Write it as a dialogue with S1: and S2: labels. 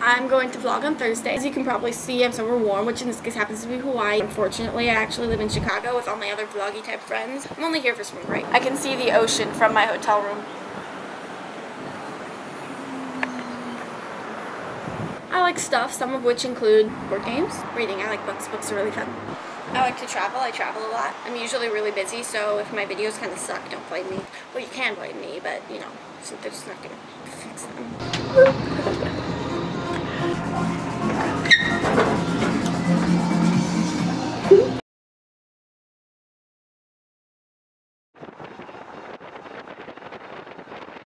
S1: I'm going to vlog on Thursday. As you can probably see, I'm somewhere warm, which in this case happens to be Hawaii. Unfortunately, I actually live in Chicago with all my other vloggy type friends. I'm only here for spring break. I can see the ocean from my hotel room. I like stuff, some of which include board games, reading. I like books. Books are really fun. I like to travel. I travel a lot. I'm usually really busy, so if my videos kind of suck, don't blame me. Well, you can blame me, but, you know, they're just not going to fix them.